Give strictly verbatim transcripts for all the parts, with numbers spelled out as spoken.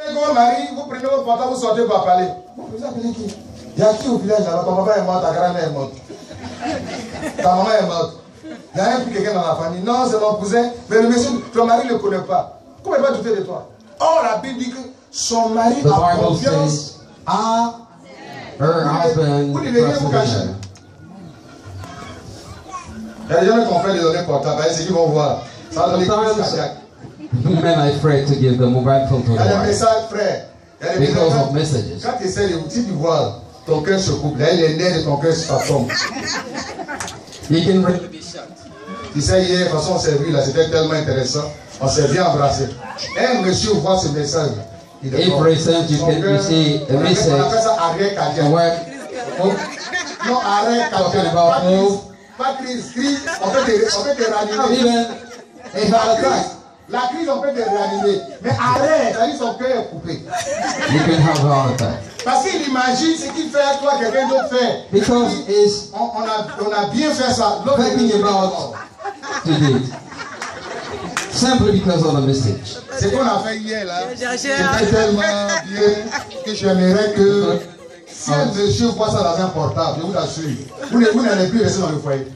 Votre mari, vous prenez votre portable, vous sortez pour parler. Vous appelez qui? Il y a qui au village là? Ton papa est mort, ta grand-mère est morte. Ta maman est morte. Il n'y a rien plus quelqu'un dans la famille. Non, c'est mon cousin. Mais le monsieur, ton mari ne le connaît pas. Comment il va douter de toi? Or, la Bible dit que son mari a confiance à her husband. Vous devez rien vous cacher. Il y a des gens qui ont fait des données portables. C'est qu'ils vont voir. Ça va donner plus cardiaque. Men are afraid to give the mobile phone to Il y a the des wife messages, frère. because of messages. Quand tu essaies de vous dire, tu vois, ton cœur se coupe. Là, les nerfs de ton cœur se tombe. You can really be shocked. Tu sais, hier, de toute façon, on s'est vu là, c'était tellement intéressant. On s'est bien embrassé. Un monsieur voit ce message. Il est If, for example, you can you see a on appelle message, ça arrêt the cardiaque. wife Non, arrêt talking cardiaque. about Pas crise, move, pas crise, crise, on peut te, on peut te réanimer. even a La heart crise, attack. la crise, on peut te réanimer. Mais arrêt, c'est-à-dire son cœur est coupé. You can have a heart attack. Parce qu'il imagine ce qu'il fait à toi, quelqu'un d'autre fait. Because it's On, on, a, on a bien fait ça. L'autre est thinking venu about to do it. Simply because of the message. Ce qu'on a fait hier là, c'était tellement bien que j'aimerais que si un monsieur voit ça dans un portable, je vous assure, vous ne- vous n'allez plus rester dans le foyer.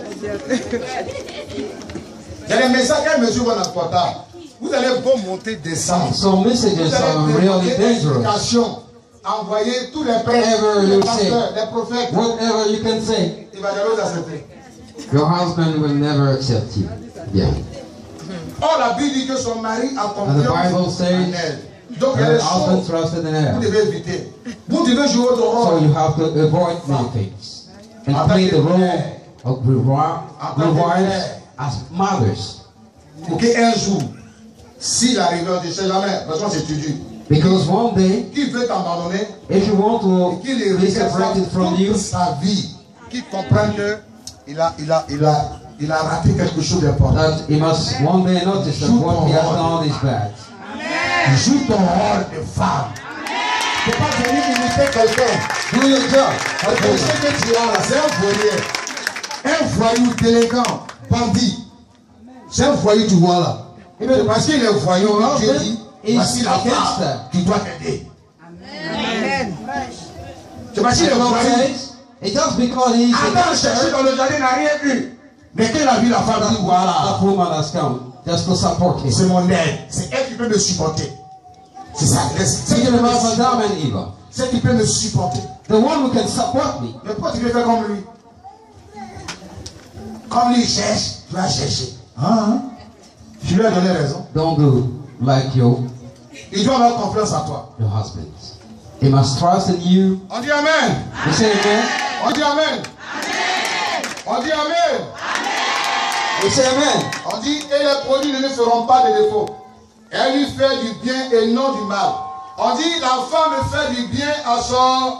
Il y a des messages qu'un monsieur voit dans le portable. Vous allez beau monter, descendre. So messages Vous are allez really demander dangerous. explication, envoyer tous les prêtres, Whatever les you pasteurs, say. les prophètes. Whatever you can say, Il va jamais vous accepter. your husband will never accept you. Yeah. Or la Bible dit que son mari a And the Bible confiance en says elle. Donc il y a her des husband choses trusted in que vous her. devez éviter. Vous devez jouer votre So rôle. you have to avoid many things and play the role of good wi- good wives as mothers. Pour qu'un jour, s'il arrive, on ne sait jamais, parce qu'on s'étudie. Because one day, Qui veut t'abandonner, if you want et to qu'il est be separated from you, toute sa vie, qu'il comprenne qu'il a, il a, il a, il a raté quelque chose d'important. that he must one day notice that what he has done is bad. Joue ton rôle de femme. Il ne faut pas venir imiter quelqu'un. Do your job. Le péché que tu as là, c'est un voyeur. Un voyou délinquant, bandit. C'est un voyou, tu vois là. C'est parce qu'il est voyou, là, Dieu dit, voici la femme qui doit t'aider. C'est parce qu'il est voyou. It's just because he's Attends, chercher dans le jardin, il n'a rien eu. Mais qu'il a vu la femme, il dit voilà. that woman has come just to support him. C'est mon aide. C'est elle qui peut me supporter. C'est ça. C'est Thinking about Adam and Eve. elle qui peut me supporter. The one who can support me. Mais pourquoi tu veux faire comme lui? Comme lui il cherche, tu vas chercher. Hein? Tu lui as donné raison. Don't do like your, Il doit avoir confiance en toi. your husband. He must trust in you. On dit Amen. You say amen? On dit Amen. On dit Amen. You say amen? On dit et les produits ne lui feront pas de défaut. Elle lui fait du bien et non du mal. On dit la femme fait du bien à son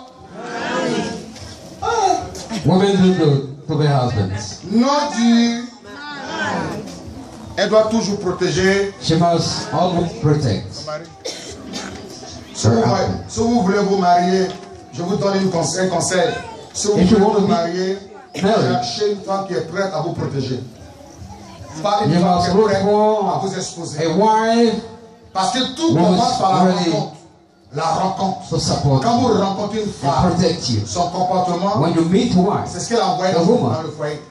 Women do good to their husbands. non du. Elle doit toujours protéger She must always protect son mari. Si her vous, husband. si vous voulez vous marier, je vous donne une conseil, un conseil. Si vous If you voulez want to vous be marier, married, cherchez une femme qui est prête à vous protéger. Pas une you femme must qui est look prête à for vous exposer. a wife Parce que tout who commence par la is ready rencontre. La rencontre. to support Quand vous you rencontrez une and femme, protect you. son comportement, When you meet wife, c'est ce qu'elle envoie The dans woman. dans le foyer.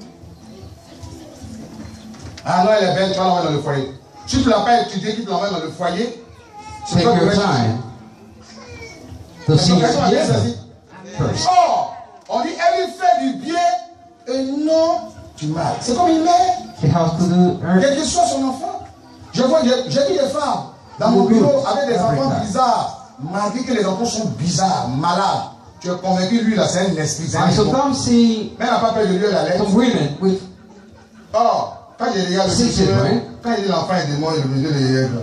Ah non, elle est belle, tu vas l'envoyer dans le foyer. Si tu ne l'as pas étudié, tu l'envoies dans le foyer. take your time to see C'est bien together saisi. first. Or, on dit, elle lui fait du bien et non du mal. C'est comme une mère. She has to do her. Quel que soit son enfant. Je vois, j'ai j'ai vu des femmes dans mon bureau avec des enfants bizarres. Malgré que les enfants sont bizarres, malades. Tu es convaincu, lui, là, c'est un esprit. C'est un I démon. sometimes see Mais elle n'a pas peur de lui, la lettre. some women with Or, quand je regarde le Si, c'est monsieur, vrai. quand il dit l'enfant est démon, il me dit le yeux.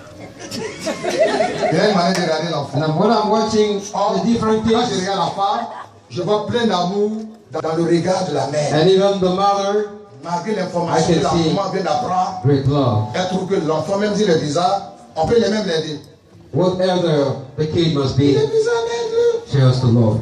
Il a une manière de regarder l'enfant. and when I'm watching Or, the different quand je things, regarde la femme, je vois plein d'amour dans, dans le regard de la mère. and even the mother, Malgré l'information I que can la see- maman vient d'apprendre, great love. elle trouve que l'enfant, même s'il est bizarre, on peut les même l'aider. Whatever the kid must Il be, est bizarre, aide-le. she has to love.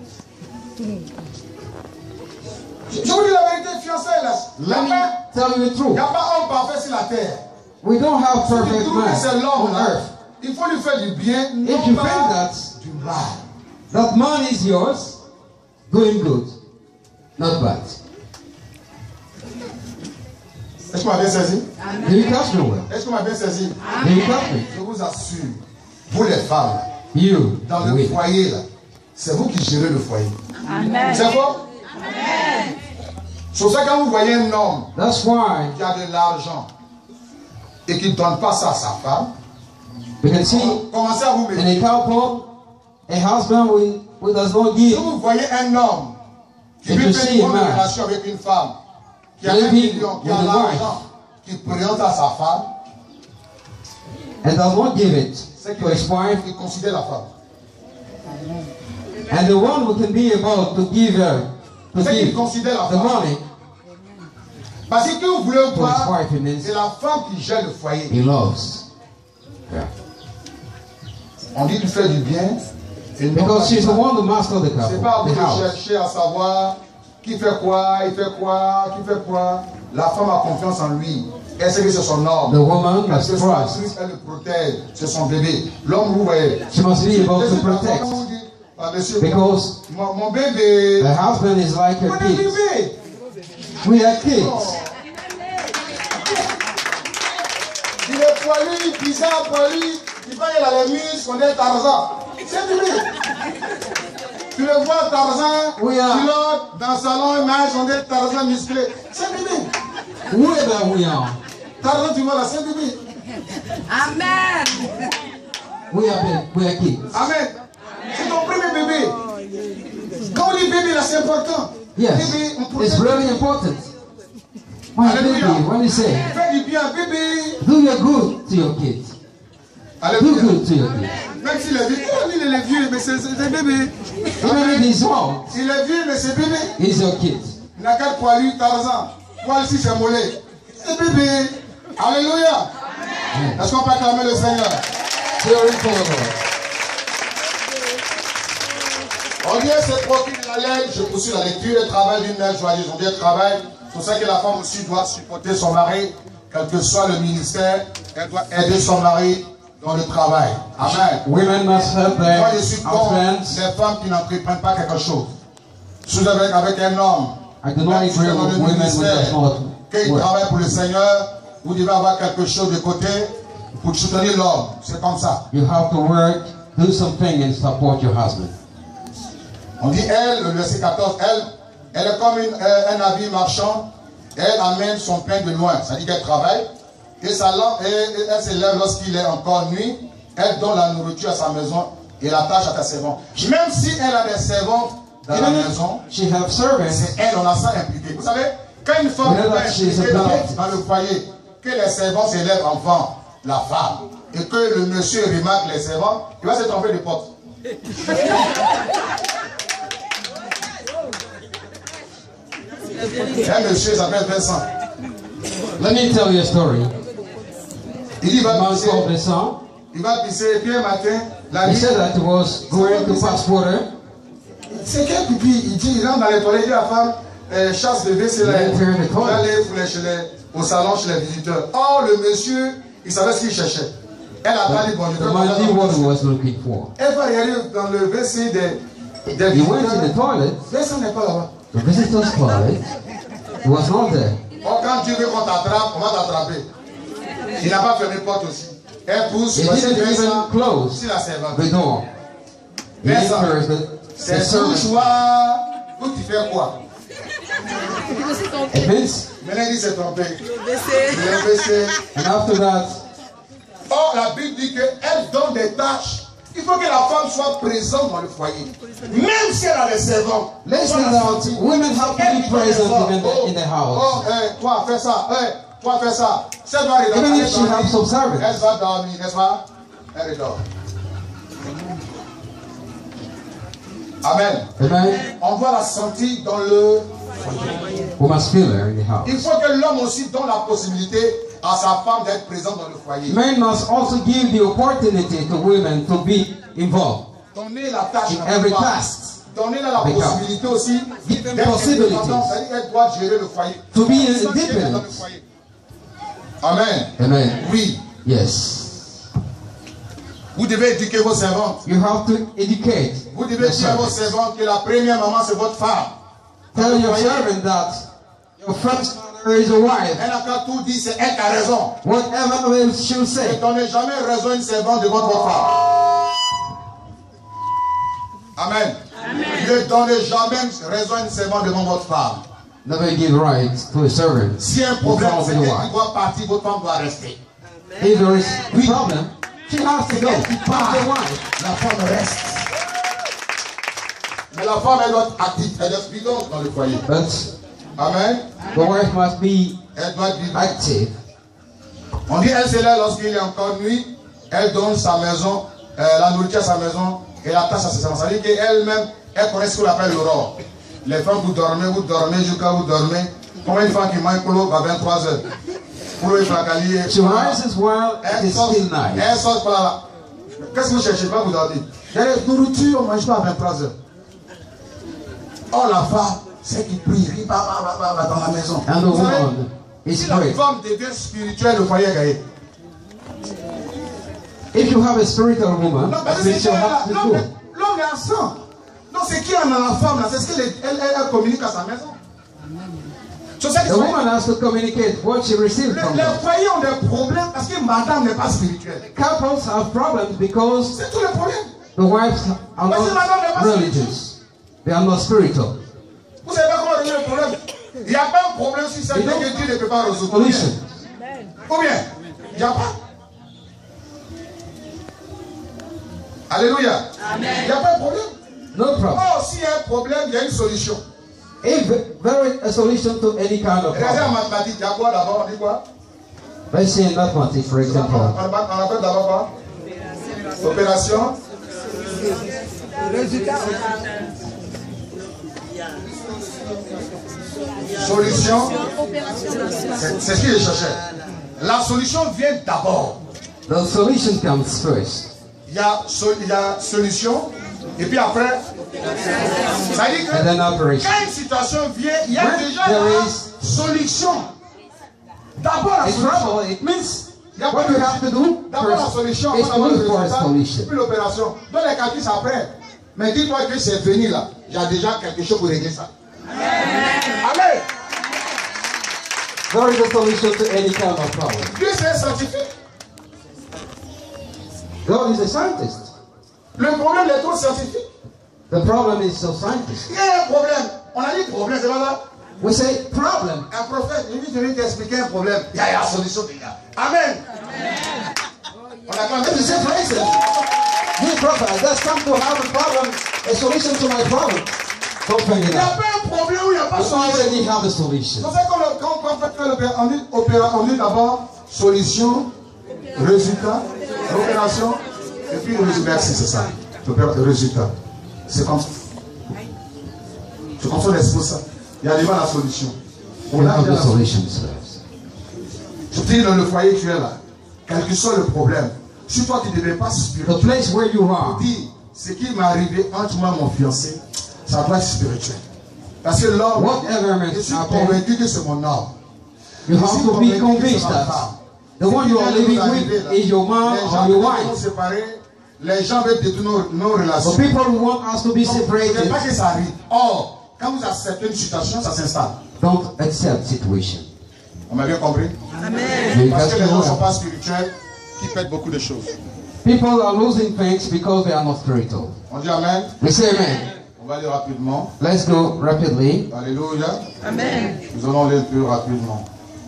Je je vous dis la vérité, fiancée, là. Let me Là-bas, tell you the il truth. n'y a pas homme parfait sur la terre. We don't have Tu perfect trouves que c'est man l'homme, on là. earth. il faut lui faire du bien, non If you pas think that du mal. that money is yours, doing good, not bad. Est-ce qu'on m'a bien saisi? Do you catch me well? Est-ce qu'on m'a bien saisi? Do you catch me? Je vous assure, vous les femmes, You, dans le we. foyer, là, c'est vous qui gérez le foyer. Amen. C'est quoi? Amen. C'est pour ça que quand vous voyez un homme That's why qui a de l'argent et qui ne donne pas ça à sa femme, we can see commencez à vous in méfier. a couple, a husband who, who does not Si give, vous voyez un homme qui If veut you faire see une a bonne man relation avec une femme, qui a un living million, qui a with a l'argent, qui présente à sa femme, and does not give it c'est to his wife, qu'il considère la femme. and the one who can be about to give her, to C'est qu'il give considère la the femme. money Parce que vous voulez to his voir, wife, it means c'est la femme qui gère le foyer. he loves. Yeah. On dit de faire du bien. Et non pas Because du she's the mal. one to master the C'est pas à couple, vous the de house. chercher à savoir qui fait quoi, il fait quoi, qui fait quoi. La femme a confiance en lui. Elle sait que c'est son homme. The woman Parce must que son trust. actrice, elle le protège. C'est son bébé. L'homme, vous voyez. She must be able Laissez to pas protect. vous dire, ah, monsieur, Because mon, mon bébé. the husband is like Mon a kid. bébé. We are kids. Il est poilu, bizarre, poilu. Il paraît qu'il a les muscles, on est Tarzan. C'est bébé. Tu le vois, Tarzan, Oui, ah. pilote, dans le salon, il mange, on est Tarzan musclé. C'est bébé. Whoever we are, Tarzan, tu vois là, c'est bébé. Amen. we are big, we are kids. Amen. C'est ton premier bébé. Quand on dit bébé, là, c'est important. Yes, Bébé, on protège. it's really important. My baby, when you say, Fais du bien, bébé. do your good to your kids. Do Alléluia. good to your kids. Même s'il est vieux, il est vieux, mais c'est c'est bébé. Even if he's old, Il est vieux, mais c'est bébé. he's your kid. Il n'a qu'à poilu, Tarzan. Poil si c'est mollet. C'est bébé. Alléluia. Est-ce qu'on peut acclamer le Seigneur? Glory to the Lord. On dit c'est profit de la laine. Je poursuis la lecture. Le travail d'une mère joyeuse. On dit le travail. C'est pour ça que la femme aussi doit supporter son mari, quel que soit le ministère. Elle doit aider son mari dans le travail. Amen. Women must help Moi, their je suis contre husbands. les femmes qui n'entreprennent pas quelque chose. Si vous êtes avec, avec un homme, I do not même si agree c'est dans with le women who ministère, does not qu'il work. travaille pour le Seigneur, vous devez avoir quelque chose de côté pour soutenir l'homme. C'est comme ça. You have to work, do something and support your husband. On dit elle, le verset quatorze, elle, elle est comme une, euh, un habit marchand. Elle amène son pain de loin. Ça dit qu'elle travaille. Et, sa lampe, et, et elle se lève lorsqu'il est encore nuit. Elle donne la nourriture à sa maison et l'attache à ta servante. Même si elle a des servantes dans la Even maison, if she have servants, c'est elle, on a ça impliqué. Vous savez, quand une femme We know est that she is impliquée a dans, parent. dans le foyer, que les servants s'élèvent enfant, la femme, et que le monsieur remarque les servants, il va se tromper de porte. Un monsieur s'appelle Vincent. let me tell you a story. Il dit, il A va man pisser, called Vincent, il va pisser, et puis un matin, la he nuit, said that he was going to pass water. c'est quel pipi? Il dit, il rentre dans les toilettes, il dit à la femme, euh, chasse le V C là, Il il entre les toilettes. allait pour les- chez les- au salon chez les visiteurs. Or, le monsieur, il savait ce qu'il cherchait. Elle a pas dit, bon, je The vais man manger knew dans what le he V C. was looking for. Elle va y aller dans le V C des, des He went to the visiteurs. toilet, Vincent n'est pas là-bas. the visitor's toilet. He was not there. Or, quand tu veux qu'on t'attrape, on va t'attraper. Il n'a pas fermé la porte aussi. Elle pousse, He voici didn't even Vincent, close si la servante. the door. He Vincent, enters the, the c'est servant. bourgeois, où tu fais quoi? It means, Maintenant, il dit c'est trompé. Il est baissé. and after that, Or, la Bible dit qu'elle donne des tâches. Il faut que la femme soit présente dans le foyer. Même si elle a des servants. let's find out, women have to be present in the, in the Oh, house. hey, toi, fais ça. Hey, toi, fais ça. Si elle doit Even aller if she has some elle servants. va dormir, n'est-ce pas? Elle dort. Amen. Amen. On doit la sentir dans le... We must feel her in the house. Il faut que l'homme aussi donne la possibilité à sa femme d'être présente dans le foyer. Men must also give the opportunity to women to be involved Donner la tâche in à every pouvoir. task, Donner la Because possibilité aussi give them d'être possibilities. indépendante, c'est-à-dire qu'elle doit gérer le foyer. to be Sans qu'elle est dans le independent. foyer. Amen. Amen. Oui. Yes. Vous devez éduquer vos servantes. You have to educate. Vous devez dire à vos servantes que la première maman c'est votre femme. Tell your servant that your first mother is a wife. Elle n'a qu'à tout dire, c'est elle qui a raison. Whatever she'll say. Ne donnez jamais raison à une servante devant votre femme. Amen. Amen. Ne donnez jamais raison à une servante devant votre femme. Never give right to a servant. Si un problème, c'est qu'elle qui doit partir, votre femme doit rester. If there is a problem, she has to go. La femme reste. Mais la femme, elle doit être active, elle doit être vivante dans le foyer. But Amen. The wife must be elle doit être active. On dit, elle c'est là lorsqu'il est encore nuit, elle donne sa maison, euh, la nourriture à sa maison et la tasse à ses enfants. Ça veut dire qu'elle-même, elle connaît ce qu'on appelle l'aurore. Les femmes, vous dormez, vous dormez, jusqu'à vous dormez. Combien de femmes qui mangent clos à vingt-trois heures? She rises while it is still night. Elle sort par là. Qu'est-ce que vous cherchez? Pas vous dormir. Il y a la nourriture, on ne mange pas à vingt-trois heures. Oh, la femme, c'est qui prie, qui va dans la maison. And the woman is si la praying. femme devient spirituelle, le foyer est gagné. If you have a spiritual woman, non, that means you have to go. L'homme est absent. Non, c'est qui en a la femme là? C'est ce qu'elle elle, elle, elle communique à sa maison. The woman has to communicate what she received les, from les God. foyers ont des problèmes parce que madame n'est pas spirituelle. Couples have problems because c'est tous les problèmes. The wives are not religious. They are not spiritual. Vous savez pas comment régler le problème? Il n'y a pas un problème si c'est que Dieu ne peut pas résoudre. Ou bien? Ou bien? Il n'y a pas. Alléluia. Il n'y a pas de problème. No problem. Oh, s'il y a un problème, il y a une solution. If there is a solution to any kind of Regardez en problem. mathématiques, il y a quoi d'abord? On dit quoi? Let's say in mathematics, for example. On appelle d'abord quoi? Opération. Solution. C'est ce qu'il cherchait. La solution vient d'abord. The solution comes first. Il y a, so, il y a solution. Et puis après, ça dit que And then operation. quand une situation vient, il y a When déjà there la is- solution. D'abord la In solution. trouble, it means Il y a what pas you de- have to do D'abord la first solution, is avant to d'avoir le look for a résultat, solution. puis l'opération. Donc les calculs c'est après. Mais dis-toi que c'est venu là. Il y a déjà quelque chose pour régler ça. Amen. There is a solution to any kind of problem. Dieu c'est un scientifique. God is a scientist. Le problème est trop scientifique. The problem is so scientist. Il y a un problème. On a dit problème, c'est pas ça? We say problem. Un prophète, il dit, je vais t'expliquer un problème. Il y a la solution déjà. Amen. On a quand If you say, for instance, dear prophet, I just come to have a problem, a solution to my problem. Don't find Il it n'y a out. pas un problème où il n'y a pas de You solution. already have a solution. C'est pour ça que quand, quand, quand on fait l'opération, on dit, opéra- on dit d'abord solution, résultat, opération, et puis le résultat. Merci, c'est ça. L'opéra- Le résultat. C'est comme ça. C'est comme ça qu'on expose ça. Il y a déjà la solution. On You a have déjà the la solution. solutions first. Je te dis, dans le foyer que tu es là, quel que soit le problème, si toi tu ne deviens pas The spirituel, place where you are, dis, ce qui m'est arrivé entre moi et mon fiancé, ça doit être spirituel. Parce que l'homme, Whatever may je suis happen, convaincu que c'est mon homme. you have to be convinced that the one you are living with is your man Les or gens your veulent wife. nous séparer, les gens veulent détruire nos, nos The relations. people who want us to be Donc, vous ne voulez separated pas que ça arrive. Or, quand vous acceptez une situation, ça s'installe. don't accept situation. On m'a bien compris? You Parce catch que les me gens ne sont well. pas spirituels, qui perdent beaucoup de choses. People are losing things because they are not spiritual. On dit Amen. We say amen. On va aller rapidement. Let's go rapidly. Alléluia. Amen. Nous allons aller plus rapidement.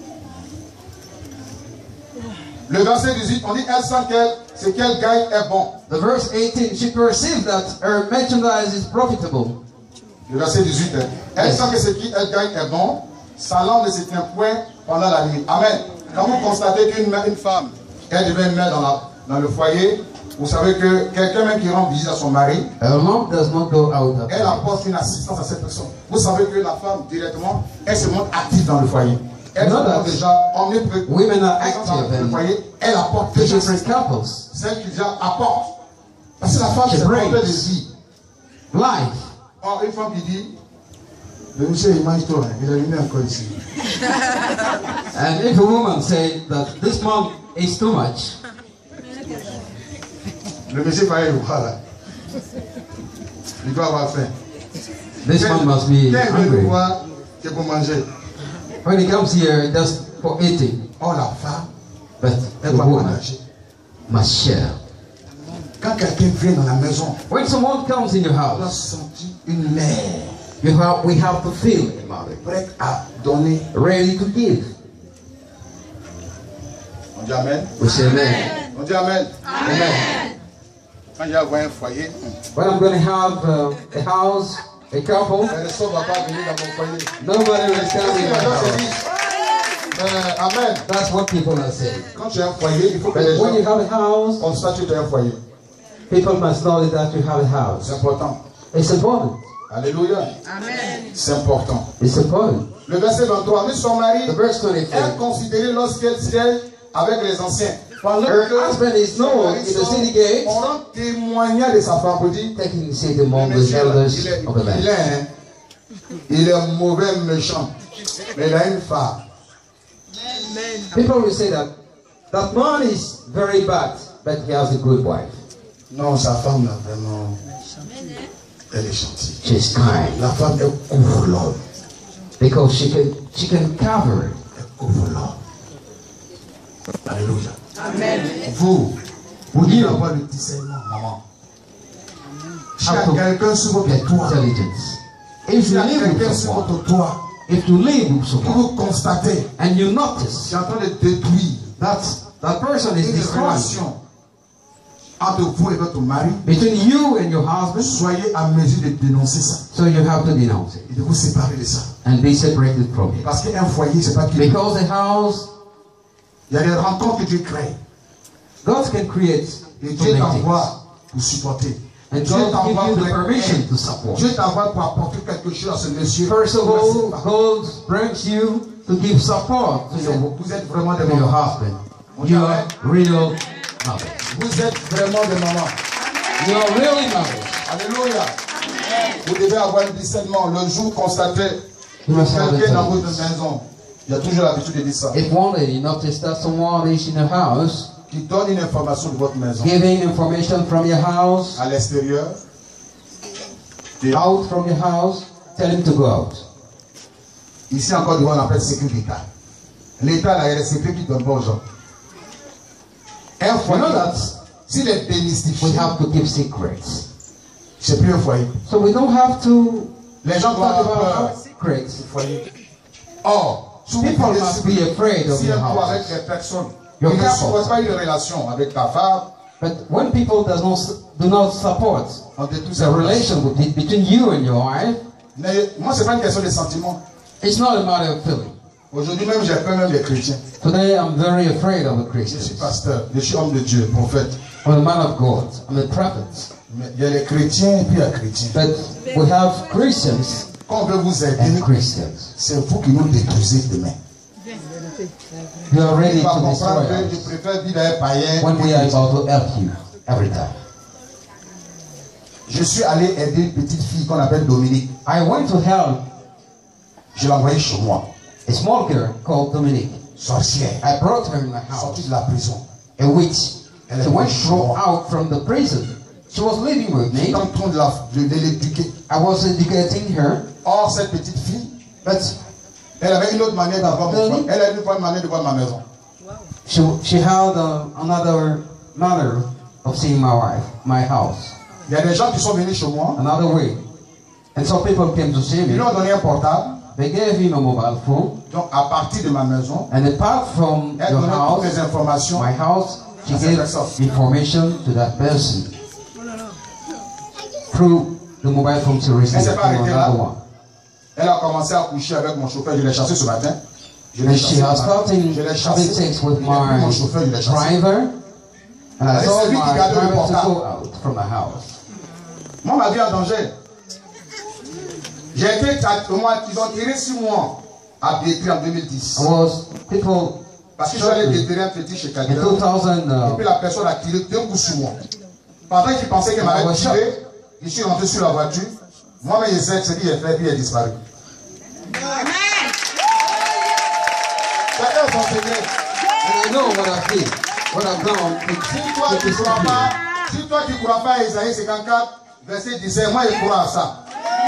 Le verset dix-huit, on dit, elle sent qu'elle, ce qu'elle gagne est bon. The verse eighteen, she perceives that her merchandise is profitable. Le verset dix-huit, hein. Elle Yes. sent que ce qu'elle gagne est bon. Sa langue ne se tient point pendant la nuit. Amen. Quand vous constatez qu'une une femme, elle devient une mère dans, la, dans le foyer, vous savez que quelqu'un même qui rend visite à son mari, Her lamp does not go out of elle light. apporte une assistance à cette personne. Vous savez que la femme, directement, elle se montre active dans le foyer. Elle You know se montre that déjà omniprésente women are dans active le and foyer. Elle apporte the déjà different couples. celle qui déjà apporte. Parce que la femme, She c'est brings. porteur de vie. Life. Or, une femme qui dit, le monsieur, il mange trop, hein. Il est venu encore ici. And if a woman say that this man is too much, Le monsieur va y voir là. Il doit avoir faim. This man must be Quand il veut hungry. voir, c'est pour manger. When he comes here, just for eating. Oh, la femme, But elle the va woman partager. must share. Quand quelqu'un vient dans la maison, When someone comes in your on doit house, sentir une mère you have, we have to feel a mother, prête à donner. ready to give. On dit Amen. We say amen. On dit Amen. Amen. Quand il y a un foyer, When I'm going to have uh, a house, a couple, personne ne va pas venir dans mon foyer. nobody will come in Les my gens se house. disent, euh, Amen. That's what people are saying. Quand tu as un foyer, il faut que But les when you gens have a house, constatent que tu as un foyer. people must know that you have a C'est house. important. It's important. Alléluia. Amen. C'est important. It's important. Le verset vingt-trois, mais son mari The verse est twenty-four. considéré lorsqu'elle siège avec les anciens. Pendant Her que husband is known in the city gate, on rend témoignage de sa femme pour dire, taking the seat among le the monsieur, là, elders il est, of the il land. est, hein, il est mauvais, méchant, mais il a une femme. People will say that that man is very bad, but he has a good wife. Non, sa femme, là, vraiment, elle est gentille. She's kind La femme, elle couvre l'homme. because she can she can cover it. Elle couvre l'homme. Alléluia. Amen. Vous, vous devez You. avoir le discernement, maman. S'il y Have a to quelqu'un sur votre get toit, intelligence. If s'il y you a live with quelqu'un sur someone, votre toit, if you live with que someone, vous constatez, and you notice c'est en train de détruire that that person is une destroying relation entre vous et votre mari, between you and your husband, soyez à mesure de dénoncer ça so you have to denounce it et de vous séparer de ça. and be separated from it. Parce qu'un foyer, c'est pas qu'il Because the house, il y a des rencontres que Dieu crée God can create et Dieu connecting. t'envoie pour supporter. And Dieu God t'envoie give you pour the être permission aide. to support. Dieu t'envoie pour apporter quelque chose à ce monsieur. First of Vous ne all, savez pas. God brings you to give support to Vous your, êtes, vous êtes vraiment des to your mamans. husband. You are real mothers. Vous êtes vraiment des mamans. You are really mothers. Alléluia. Vous devez avoir un discernement. Le jour constaté, You must have quelqu'un dans votre intelligence. maison, il y a toujours l'habitude de dire ça, If one day you notice that someone is in a house qui donne une information de votre maison giving information from your house, à l'extérieur, et out from your house, tell him to go out. ici encore devant on appelle sécurité d'État. L'État, là, il y a des secrets qui ne donnent pas aux gens. Un You foyer, know that s'il est démystifié, we have to keep secrets. c'est plus un foyer. So we don't have to Les gens doivent talk avoir about peur our secrets. du foyer. Or, si vous People parlez must be afraid of si your un coup avec house. les personnes, Your il ne couple. supporte pas une relation avec ta femme, But when people does not, do not support on détruit the sa relation. relation with, between you and your wife, Mais moi, ce n'est pas une question de sentiments. it's not a matter of feeling. Aujourd'hui même, j'ai peur même des chrétiens. Today I'm very afraid of the Je suis Christians. pasteur, je suis homme de Dieu, prophète. I'm a man of God. I'm a prophet. Mais il y a les chrétiens et puis il y a les chrétiens. But we have Christians Quand on veut vous and aider, Christians. c'est vous qui nous détruisez demain. You are ready Tu vas to comprendre destroy que je us préfère vivre avec païen. when we are about to help you every time. Je suis allé aider une petite fille qu'on appelle Dominique. I went to help Je l'ai envoyée chez moi. a small girl called Dominique. Sorcière. I brought her in my house. Sortie de la prison. A witch. Elle She est went venue chez through moi. out from the prison. She was living with J'étais me. en train de la- de- de l'éduquer. I was educating her, Or, cette petite fille, but elle avait une autre manière d'avoir mon Really? foyer. Elle avait une autre manière de voir ma maison. she she had uh, another manner of seeing my wife, my house, Il y a des gens qui sont venus chez moi. another way. And so people came to see Ils lui me. ont donné un portable. They gave him a mobile phone, Donc, à partir de ma maison, and apart from elle your donnait toutes house, les informations. my house, she À cette gave personne. information to that person through the mobile phone she received Elle s'est pas from arrêtée là. another one. Elle a commencé à coucher avec mon chauffeur. Je l'ai chassé ce matin. Je l'ai And chassé. she has ce matin. started Je l'ai having chassé. sex with Il n'est plus my mon chauffeur, je l'ai chassé. driver, and I Allez, told c'est lui my qui gardait le driver to portable. go out from the house. Moi, ma vie est en danger. J'ai été, moi, ils ont tiré six mois à Bétri en deux mille dix. I was people Parce que je suis allé déterrer un petit chez in quelqu'un. two thousand. Et Uh, puis la personne a tiré deux coups sur moi. Pendant qu'il pensait qu'elle m'avait I was tiré, je suis rentré sur la voiture. Moi-même, je sais ce qu'il a fait, puis il est disparu. Chacun son secret. and I know what I did, what I've done to, Si toi, to tu ne this crois people. pas, Si toi tu ne crois pas à Isaïe cinquante-quatre, verset dix-sept, moi je crois à ça.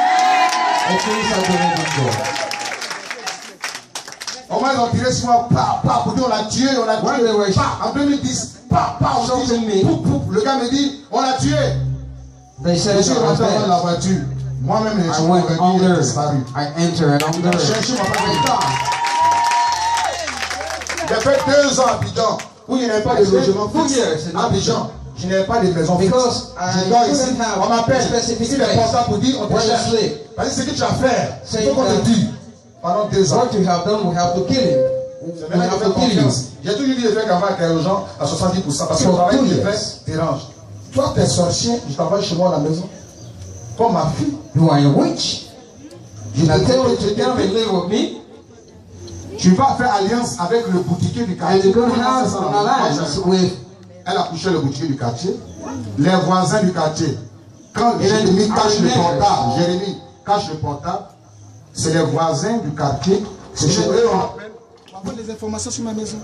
Au moins ils ont tiré sur moi, pa, pa, pour dire on l'a tué, on l'a tué, pa, en deux mille dix, pa, pa, on dit, pou, pou, le gars me dit, on l'a tué. Je suis rentré dans la voiture. Moi-même, je suis revenu, j'ai disparu. J'ai cherché ma femme. J'ai fait deux ans à Abidjan, où il n'y avait pas de logement fixe. À Abidjan, je n'avais pas de maison fixe. Je dors ici, on m'appelle. Si les portables pour dire, on te cherche. Parce que ce que tu as fait, il faut qu'on te dise. Pendant deux ans. What you have done, we have to kill him. We have to kill you. J'ai toujours dit de faire qu'avant aux gens à soixante-dix pour cent parce que le travail que je fais dérange. Toi, tu es sorcier, je t'envoie chez moi à la maison. Comme ma fille. You are a witch. You I tell you to come and live with me. Tu vas faire alliance avec le boutiquier du quartier. And you're going to have an alliance with. Elle a couché le boutiquier du quartier. Les voisins du quartier. Quand Jérémie cache le portable, Jérémie cache le portable. C'est les voisins du quartier. C'est chez eux. On envoie des informations sur ma maison.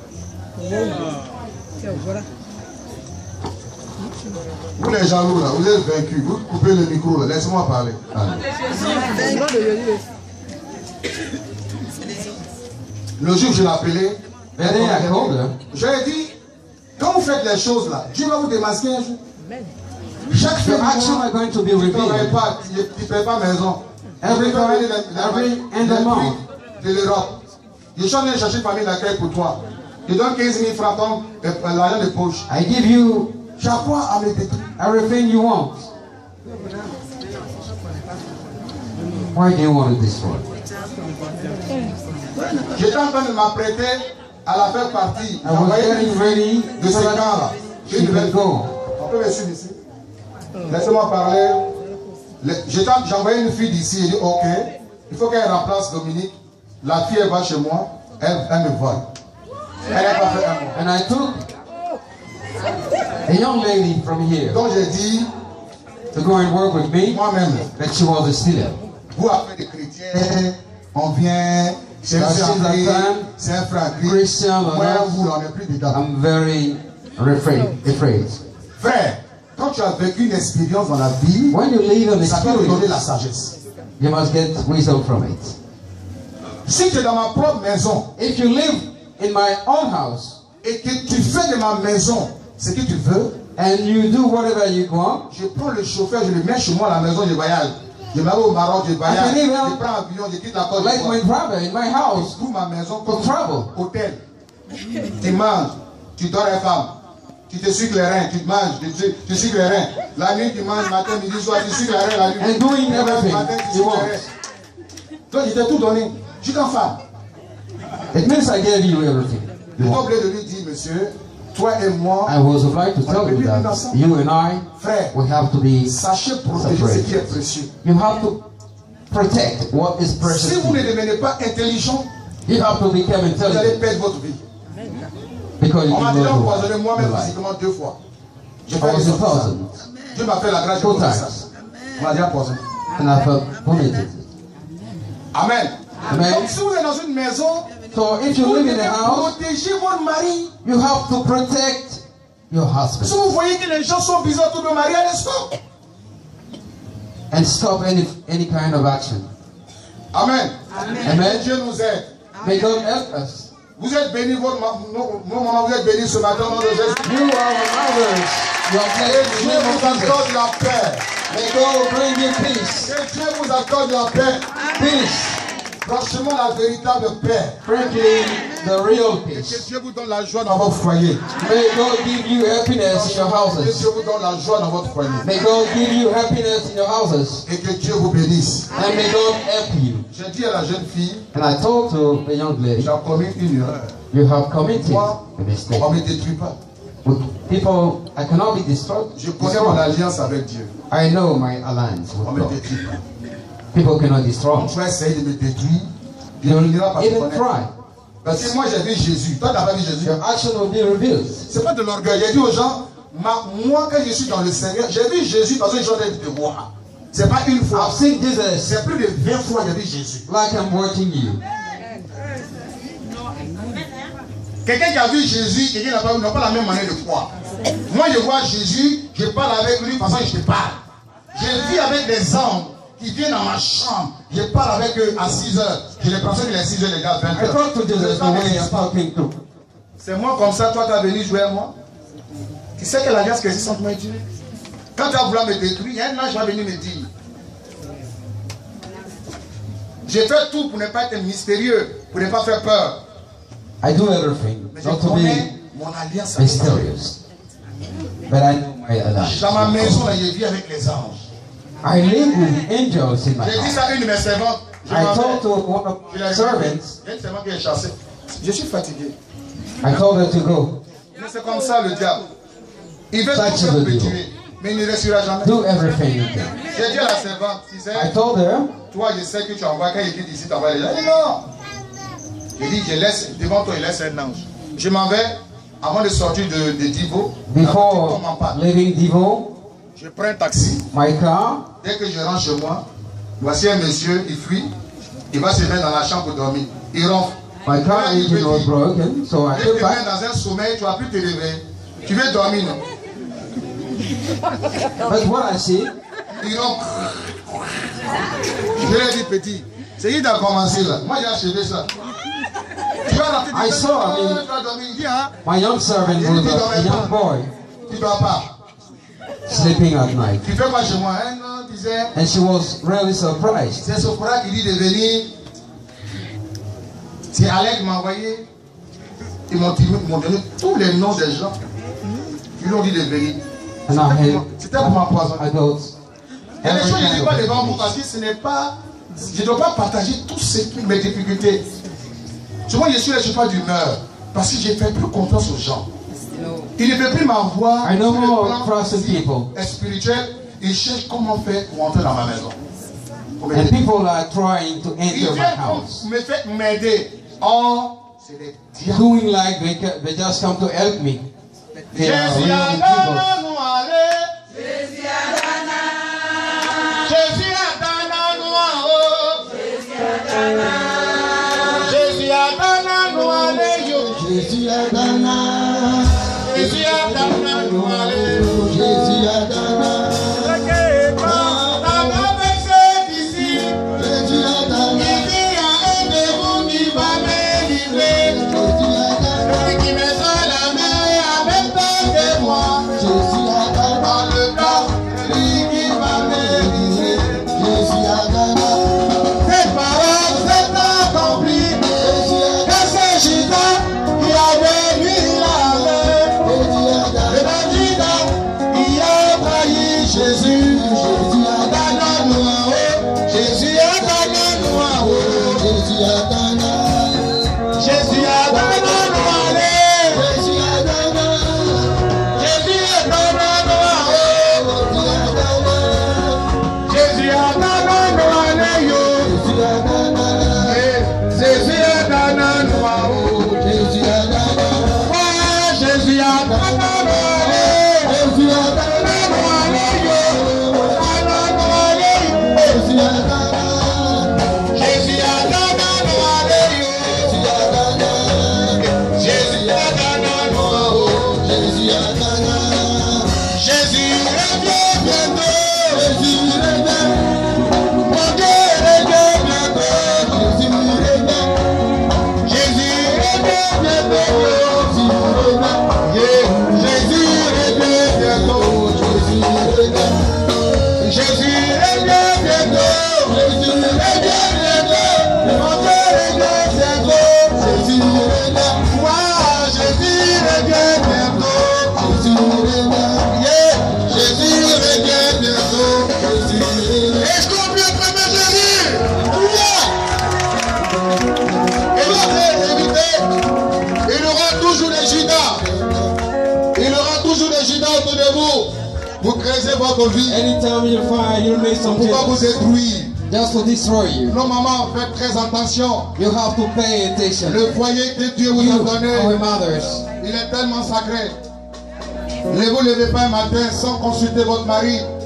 Vous les jaloux là, vous êtes vaincus. Vous coupez le micro là. Laissez-moi parler. Ah. Le jour où je l'ai appelé, je lui ai dit, quand vous faites les choses là, Dieu va vous démasquer un jour. Chaque fois, action are going to be revealed. Tu ne payes pas maison. Every every end of month. De l'Europe. Je suis en train de chercher une famille d'accueil pour toi. Je donne quinze mille francs comme l'argent de poche. I give you chaque fois à me détruire. Everything you want. Why do you want to destroy? J'étais en train de m'apprêter à la faire partie. I was getting ready de ce camp-là. She will go. On peut me suivre ici. Laissez-moi parler. J'ai envoyé une fille d'ici, elle dit ok, il faut qu'elle remplace Dominique. La fille elle va chez moi, elle, elle me vole. Elle n'a pas fait un mot. And I took a young lady from here. Donc j'ai dit to go and work with me. Moi-même. That she was a stealer. Vous avez des chrétiens, on vient, c'est un frère, c'est un frère Christian. Moi, vous, on n'est plus dedans. I'm very afraid. afraid. Frère. Quand tu as vécu une expérience dans la vie, when you live an ça peut te donner la sagesse. You must get wisdom from it. Si tu es dans ma propre maison, if you live in my own house, et que tu fais de ma maison ce que tu veux, and you do whatever you want, je prends le chauffeur, je le mets chez moi à la maison, je voyage. Je vais au Maroc, je voyage. Je prends un avion, je quitte la Côte like my brother in my house. Pour ma maison, for travel. Hôtel. Tu manges, tu dors les femmes. Tu te sucres les reins, tu manges, tu, tu, tu sucres les reins. La nuit, tu manges, matin, midi, soir, tu sucres les reins la nuit. And doing everything matin, tu you sucres want. les reins. Donc, je t'ai tout donné. Je suis qu'en femme. It means I gave you everything. Je suis obligé de lui dire, monsieur, toi et moi, I was obliged to tell you that you and I, frère, we have to be sachez protéger ce qui est précieux. You have to protect what is precious. Si vous ne devenez pas intelligent, you have to become intelligent. Vous allez perdre votre vie. Because on m'a déjà empoisonné moi-même physiquement deux fois. J'ai fait des choses. Dieu m'a fait la grâce de faire ça. On m'a déjà empoisonné. And I felt vomited. Amen. Amen. Donc si vous êtes dans une maison, so if you live in a house, protégez votre mari. You have to protect your husband. Si vous voyez que les gens sont bizarres autour de Marie, allez stop. And stop any any kind of action. Amen. Amen. Amen. Dieu nous aide. May God help us. Vous êtes bénis, votre maman, vous êtes bénis ce matin au nom de Jésus. You are mothers. You are blessed. Dieu vous accorde la paix. May God bring you peace. Que Dieu vous accorde la paix. Peace. Franchement, la véritable paix. Frankly, the real peace. Que Dieu vous donne la joie dans votre foyer. May God give you happiness in your houses. Que Dieu vous donne la joie dans votre foyer. May God give you happiness in your houses. Et que Dieu vous bénisse. And may God help you. J'ai dit à la jeune fille. And I told to the young lady. Tu as commis une erreur. You have committed Moi, a mistake. on ne me détruit pas. With people, I cannot be destroyed. Je connais mon alliance avec Dieu. I know my alliance with on ne me God. détruit pas. People cannot destroy. Tu vas essayer de me détruire. You don't even try. Parce que moi j'ai vu Jésus. Toi tu n'as pas vu Jésus. Your action will be revealed. C'est pas de l'orgueil. J'ai dit aux gens, ma, moi quand je suis dans le Seigneur, j'ai vu Jésus parce que je suis en train de te voir. C'est pas une fois. I've seen Jesus. C'est plus de vingt fois que j'ai vu Jésus. Like I'm watching you. Quelqu'un qui a vu Jésus, quelqu'un qui n'a pas vu, n'a pas la même manière de croire. Moi, je vois Jésus, je parle avec lui, de toute façon, je te parle. Je vis avec des hommes qui viennent dans ma chambre. Je parle avec eux à six heures. J'ai l'impression qu'il est six heures, les gars, vingt heures. C'est moi comme ça, toi, tu as venu jouer à moi. Tu sais que l'alliance que existe entre moi et Dieu. Quand tu vas vouloir me détruire, il y a un ange qui va venir me dire. J'ai fait tout pour ne pas être mystérieux, pour ne pas faire peur. I do everything Mais je not to connais be mon alliance. mysterious. But I know my alliance. Dans ma maison, là, je vis avec les anges. I live with angels in my J'ai dit house. ça à une de mes servantes. Je I m'en told vais. to one of Il my a servants, il y a une servante qui est chassée. Je suis fatigué. I told her to go. Mais c'est comme ça le diable. Il veut Ça, tout tu faire veux pour me dire. tuer. Mais il ne réussira jamais. Do everything you can. J'ai dit à la servante, tu sais, I told her, toi je sais que tu envoies, quand il quitte ici, tu envoies les gens. Elle dit non. J'ai dit, je laisse, devant toi, il laisse un ange. Je m'en vais, avant de sortir de, de Divo, before leaving Divo, je prends un taxi. my car, Dès que je rentre chez moi, voici un monsieur, il fuit, il va se mettre dans la chambre pour dormir. Il ronfle. my car engine was broken, so I Dès que took tu te mets back. dans un sommeil, tu ne vas plus te réveiller. Tu veux dormir, non? But what I see, Il ronfle. Je lui ai dit, petit, c'est qui qui a commencé là? Moi, j'ai achevé ça. Tu vas rentrer, I saw, I mean, tu vas dormir. Il dit, hein? my young servant was a, a young boy Tu ne dors pas. sleeping at night. Tu fais quoi chez moi? Un an, disait. And she was really surprised. C'est Sophora qui dit de venir. C'est Alain qui m'a envoyé. Ils m'ont donné tous les noms des gens. Ils lui ont dit de venir. And I had, C'était pour m'empoisonner. I got Il y a des choses que je ne dis pas every devant kind vous of parce que ce n'est pas. Je ne dois pas partager toutes ces, mes difficultés. Souvent, je suis là, je ne suis pas d'humeur. Parce que j'ai fait plus confiance aux gens. Il ne peut plus m'avoir I no sur le more plan trust in physique people. et spirituel. Il cherche comment faire pour entrer dans ma maison. And people are trying to Il enter my vient house, me faire m'aider. Or, c'est des diables. doing like they, ca- they just come to help me. They are Jésus really a people. donné nous aller. Jésus a donné. Jésus a donné nous aller. Jésus a donné nous aller. Jésus a donné. Jésus a donné nous aller. Jésus a donné. Jésus a donné. Jésus a Vous créez votre vie. Anytime you find, you'll make some Pourquoi vous changes. détruire? Just to destroy you. Non, maman, faites très attention. You have to pay attention. Le foyer que Dieu vous You, a donné, our mothers, il est tellement sacré. Ne vous levez pas un matin sans consulter votre mari.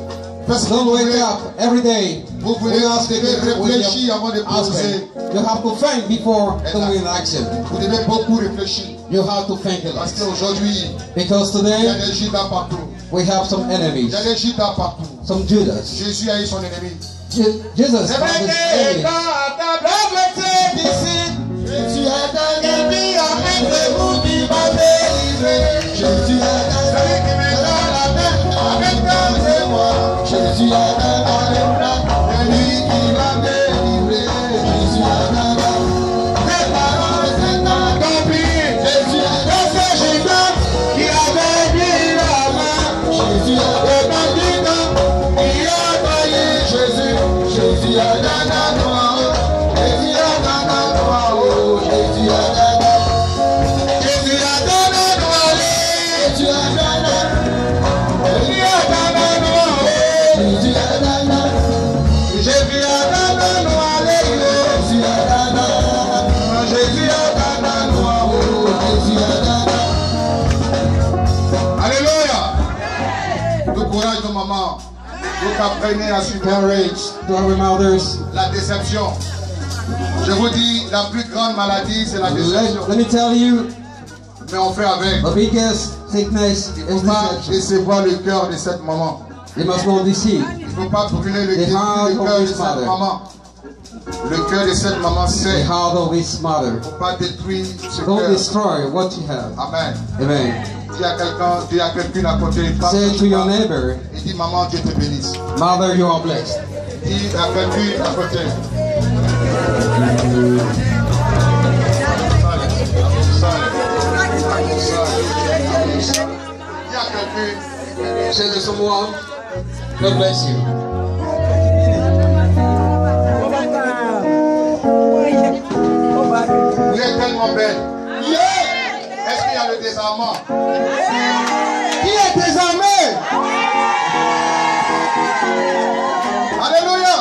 Parce que Don't vous wake voulez, up every day. vous voulez We ask you with réfléchir your avant de poser. husband. You have to think before doing action. Vous devez beaucoup réfléchir. You have to think a lot. Parce qu'aujourd'hui, Because il y a today des Judas partout. we have some Il enemies, y a des Judas partout. some Judas. Jésus a eu son ennemi. Je- Jesus C'est has vrai his que enemy. dans ta blessée d'ici, Jésus est un ennemi avec le bout qui va délivrer. Jésus est un celui qui me donne la main avec toi et moi. Jésus est un ennemi, celui qui va délivrer. Jésus est un ennemi. Tes paroles sont accomplies. Jésus est un Judas qui avait mis la main. Jésus est un bandit qui a failli. Jésus, Jésus est un ennemi. Jésus est un ennemi. Jésus est un ennemi. Jésus est un ennemi. Jésus est un ennemi. Jésus est un ennemi. Jésus est un ennemi. Jésus est un ennemi. Jésus est un ennemi. Jésus est un ennemi. Jésus est un ennemi. Alléluia. Le courage de maman. Vous apprenez à supporter Courage to our mothers. la déception. Je vous dis, la plus grande maladie, c'est la déception. Let, let me tell you, Mais on fait avec. the biggest sickness Il ne is faut pas deception. décevoir le cœur de cette maman. You must not deceive. Il ne faut pas brûler le, The heart le of cœur de his cette mother. maman. Le cœur de cette maman, The c'est. Il heart of his mother. ne faut pas détruire ce Don't cœur. destroy what you have. Amen. Amen. Dis à quelqu'un, dis à quelqu'un à côté, il passe. Say to your neighbor, Il dit, maman, Dieu te bénisse. Mother, you are blessed. Dis à quelqu'un à côté. Dis à quelqu'un. Say to someone, God bless you. Vous êtes tellement belle. Est-ce qu'il y a le désarmement? Qui est désarmé? Alléluia.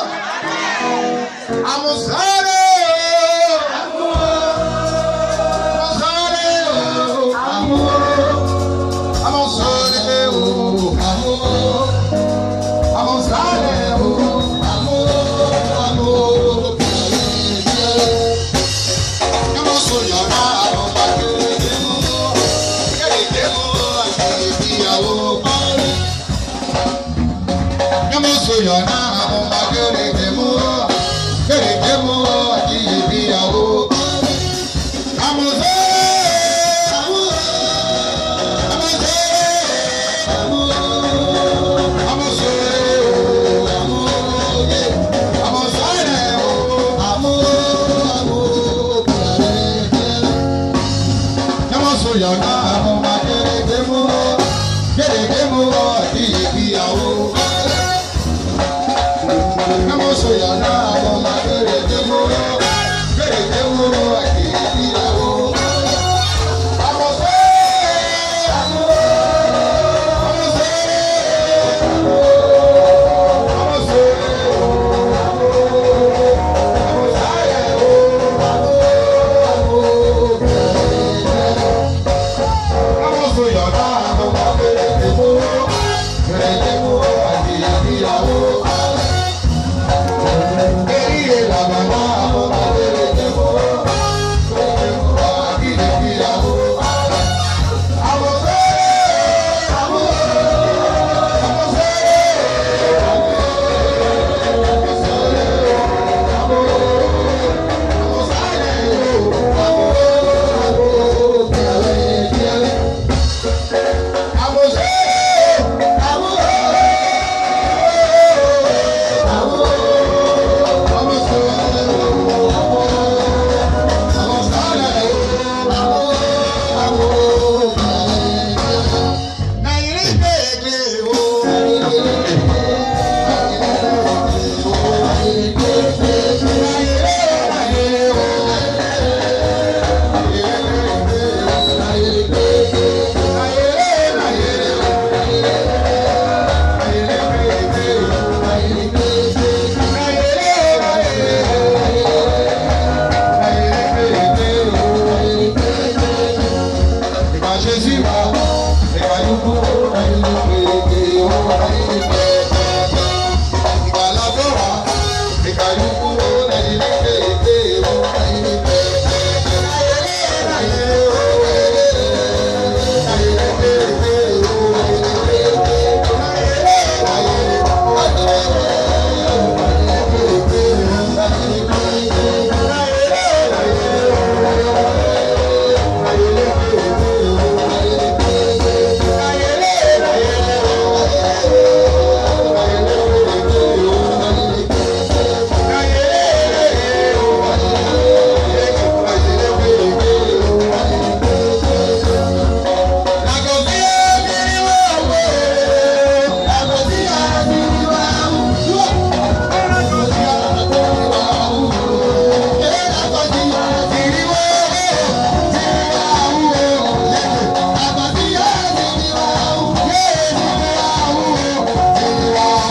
Amosare.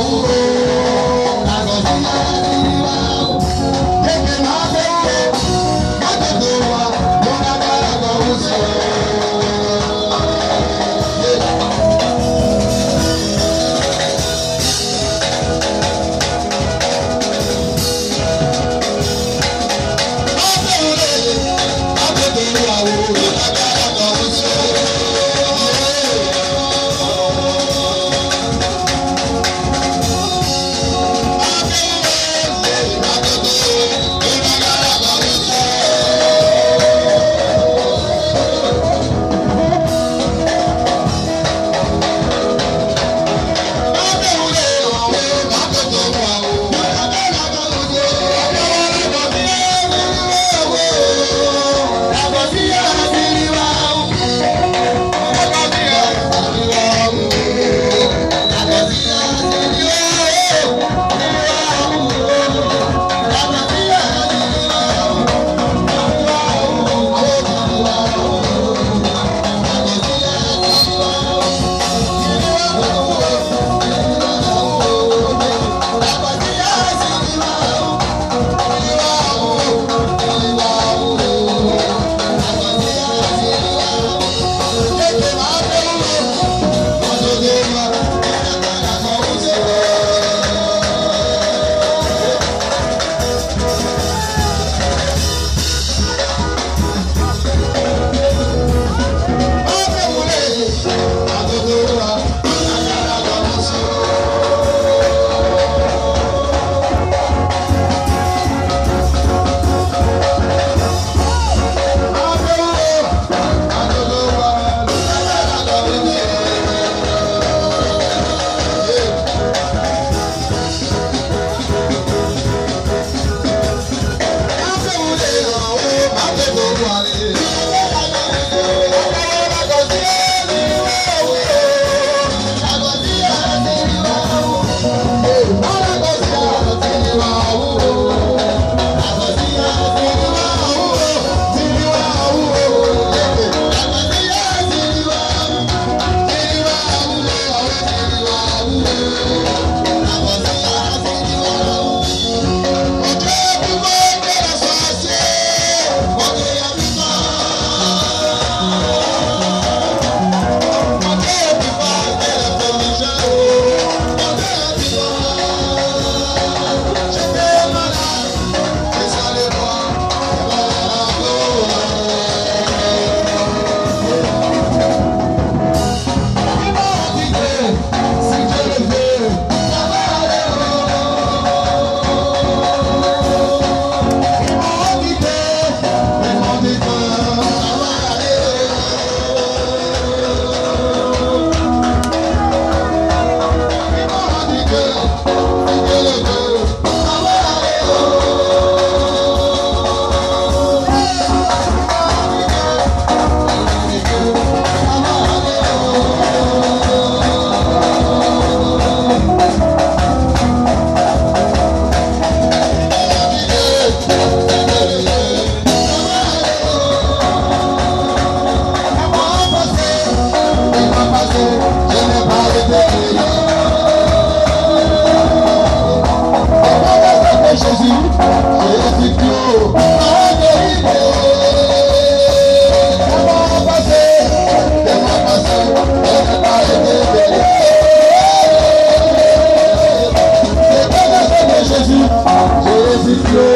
Jésus,